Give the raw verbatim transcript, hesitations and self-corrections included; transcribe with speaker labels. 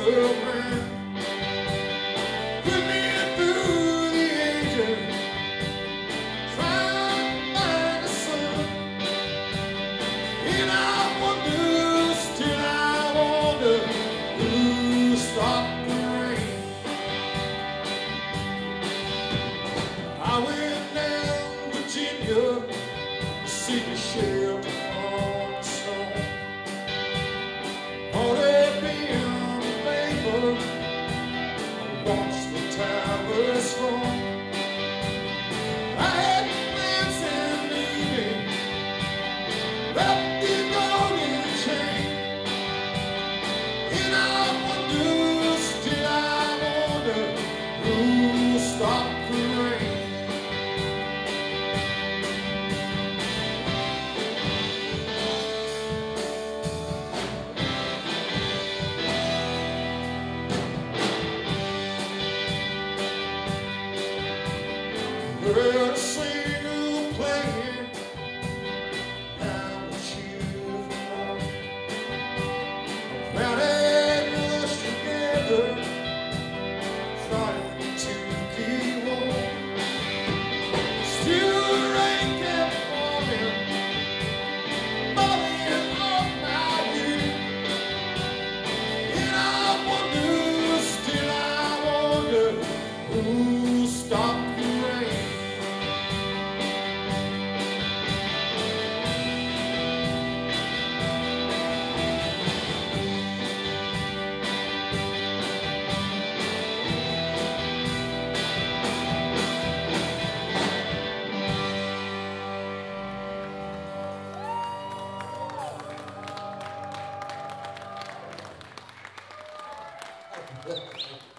Speaker 1: Heard a singer playing, I want you for a crowded rush together, trying to keep warm. Still the rain kept falling, falling off my view. And I wonder, still I wonder, who stopped the rain?
Speaker 2: Thank you.